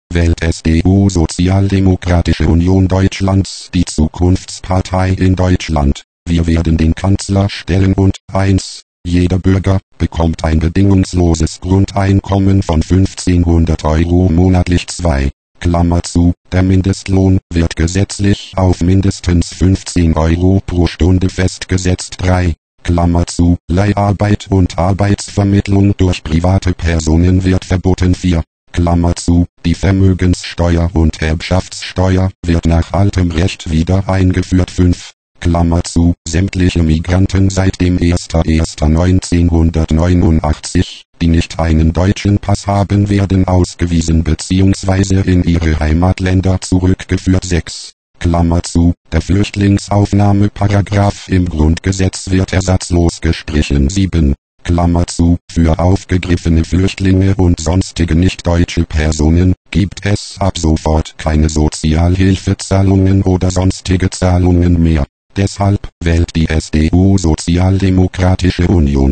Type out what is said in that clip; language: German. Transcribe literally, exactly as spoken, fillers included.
wählt S D U Sozialdemokratische Union Deutschlands die Zukunftspartei in Deutschland. Wir werden den Kanzler stellen und eins. Jeder Bürger bekommt ein bedingungsloses Grundeinkommen von fünfzehnhundert Euro monatlich. zwei. Klammer zu, der Mindestlohn wird gesetzlich auf mindestens fünfzehn Euro pro Stunde festgesetzt. drei. Klammer zu, Leiharbeit und Arbeitsvermittlung durch private Personen wird verboten. vier. Klammer zu, die Vermögenssteuer und Erbschaftssteuer wird nach altem Recht wieder eingeführt. fünf. Klammer zu, sämtliche Migranten seit dem ersten ersten neunzehnhundertneunundachtzig, die nicht einen deutschen Pass haben, werden ausgewiesen bzw. in ihre Heimatländer zurückgeführt. sechs. Klammer zu, der Flüchtlingsaufnahmeparagraph im Grundgesetz wird ersatzlos gestrichen. sieben. Klammer zu, für aufgegriffene Flüchtlinge und sonstige nicht-deutsche Personen gibt es ab sofort keine Sozialhilfezahlungen oder sonstige Zahlungen mehr. Deshalb wählt die S D U Sozialdemokratische Union